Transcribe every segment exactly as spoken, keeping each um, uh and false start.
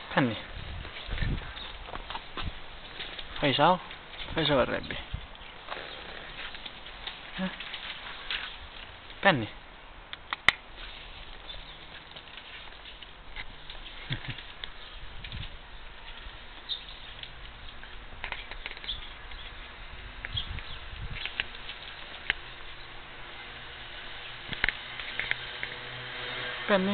Penny, fai ciao? Fai ciao a Rebby. Eh? Penny. Penny.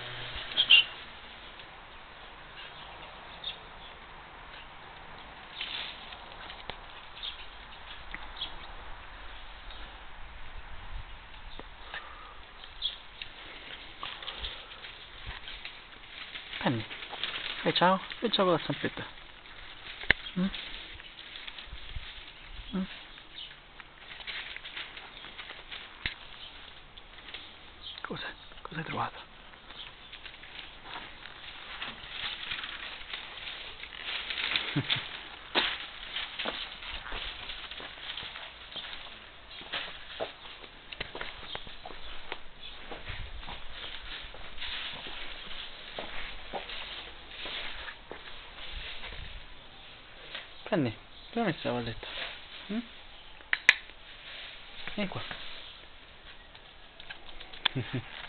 Penny, fai ciao? Fai ciao con la zampetta. Mm? Mm? Cos'è? Cosa hai trovato? Penny, dove hai messo la valletta? Mm? Vieni qua.